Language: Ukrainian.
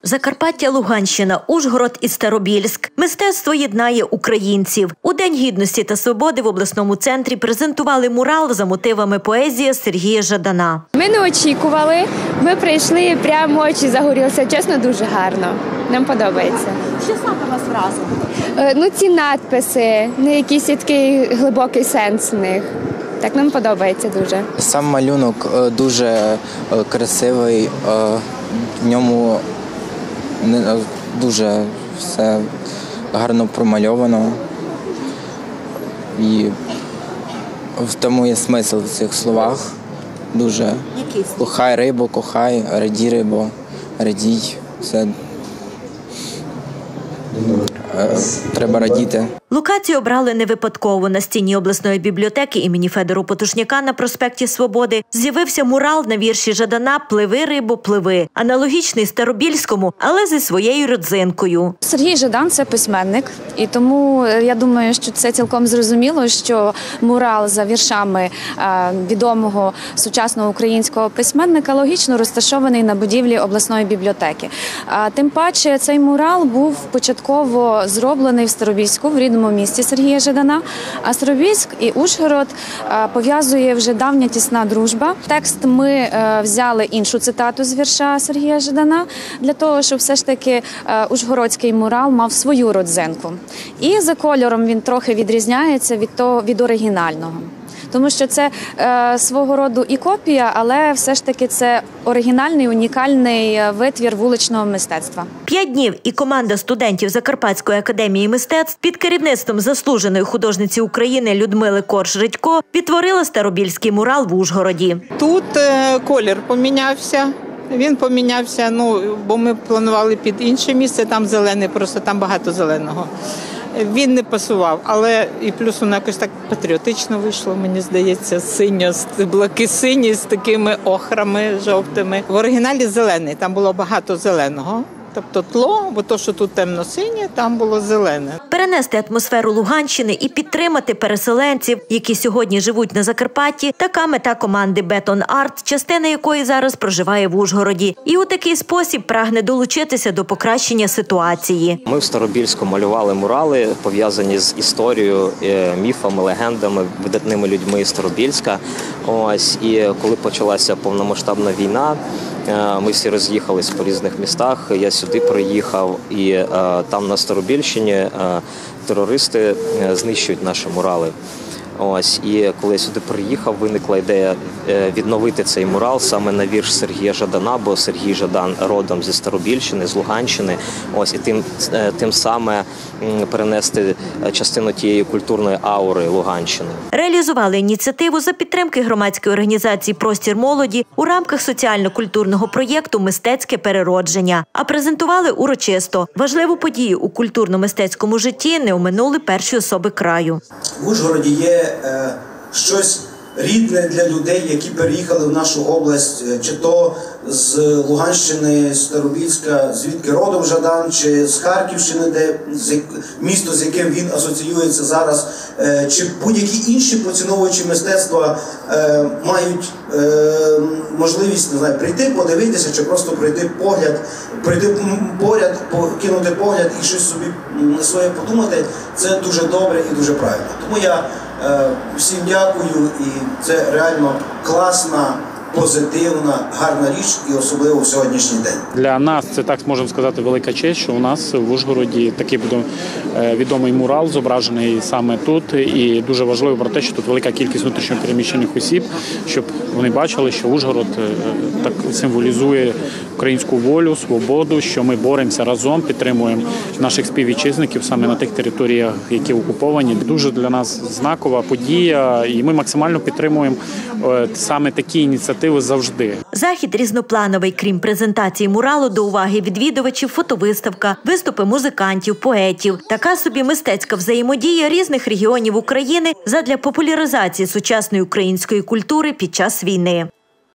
Закарпаття, Луганщина, Ужгород і Старобільськ. Мистецтво єднає українців. У День Гідності та Свободи в обласному центрі презентували мурал за мотивами поезії Сергія Жадана. Ми не очікували, ми прийшли, прямо очі загорілися. Чесно, дуже гарно. Нам подобається. Що саме вас вразило? Ці надписи, якийсь такий глибокий сенс в них. Так, нам подобається дуже. Сам малюнок дуже красивий, в ньому дуже все гарно промальовано. І в тому є смисл в цих словах. Дуже. Кохай рибу, кохай, раді рибо, радій. Все. Треба радіти. Локацію обрали не випадково. На стіні обласної бібліотеки імені Федора Потушняка на проспекті Свободи з'явився мурал на вірші Жадана «Пливи, рибо, пливи», аналогічний Старобільському, але зі своєю родзинкою. Сергій Жадан – це письменник, і тому я думаю, що це цілком зрозуміло, що мурал за віршами відомого сучасного українського письменника логічно розташований на будівлі обласної бібліотеки. Тим паче цей мурал був початково зроблений в Старобільську, в рідному місті Сергія Жадана, а Старобільськ і Ужгород пов'язує вже давня тісна дружба. Текст ми взяли іншу цитату з вірша Сергія Жадана, для того, щоб все ж таки ужгородський мурал мав свою родзинку. І за кольором він трохи відрізняється від оригінального. Тому що це свого роду і копія, але все ж таки це оригінальний, унікальний витвір вуличного мистецтва. 5 днів і команда студентів Закарпатської академії мистецтв під керівництвом заслуженої художниці України Людмили Корж-Редько відтворила Старобільський мурал в Ужгороді. Тут колір помінявся. Він помінявся, бо ми планували під інше місце, там зелений, просто там багато зеленого. Він не пасував, але і плюс воно якось так патріотично вийшло, мені здається, блаки-сині з такими охрами жовтими. В оригіналі зелений, там було багато зеленого. Тобто тло, бо то, що тут темно-синє, там було зелене. Перенести атмосферу Луганщини і підтримати переселенців, які сьогодні живуть на Закарпатті, така мета команди «Бетон Арт», частина якої зараз проживає в Ужгороді. І у такий спосіб прагне долучитися до покращення ситуації. Ми в Старобільську малювали мурали, пов'язані з історією, міфами, легендами, видатними людьми Старобільська. І коли почалася повномасштабна війна, ми всі роз'їхались по різних містах. Я сюди приїхав, і там на Старобільщині терористи знищують наші мурали. І коли я сюди приїхав, виникла ідея відновити цей мурал саме на вірш Сергія Жадана, бо Сергій Жадан родом зі Старобільщини, з Луганщини. І тим саме перенести частину тієї культурної аури Луганщини. Реалізували ініціативу за підтримки громадської організації «Простір молоді» у рамках соціально-культурного проєкту «Мистецьке переродження». А презентували урочисто. Важливу подію у культурно-мистецькому житті не оминули перші особи краю. В Ужгороді є щось рідне для людей, які переїхали в нашу область, чи то з Луганщини, з Старобільська, звідки родом Жадан, чи з Харківщини, місто, з яким він асоціюється зараз, чи будь-які інші поціновувачі мистецтва мають можливість, не знаю, прийти, подивитися, чи просто прийти поряд, кинути погляд і щось собі своє подумати. Це дуже добре і дуже правильно. Тому я всім дякую, і це реально класна, позитивна, гарна річ, і особливо в сьогоднішній день. Для нас це, так можемо сказати, велика честь, що у нас в Ужгороді такий відомий мурал зображений саме тут. І дуже важливо про те, що тут велика кількість внутрішньопереміщених осіб, щоб вони бачили, що Ужгород так символізує українську волю, свободу, що ми боремося разом, підтримуємо наших співвітчизників саме на тих територіях, які окуповані. Дуже для нас знакова подія, і ми максимально підтримуємо саме такі ініціативи завжди. Захід різноплановий. Крім презентації муралу, до уваги відвідувачів фотовиставка, виступи музикантів, поетів. Така собі мистецька взаємодія різних регіонів України задля популяризації сучасної української культури під час війни.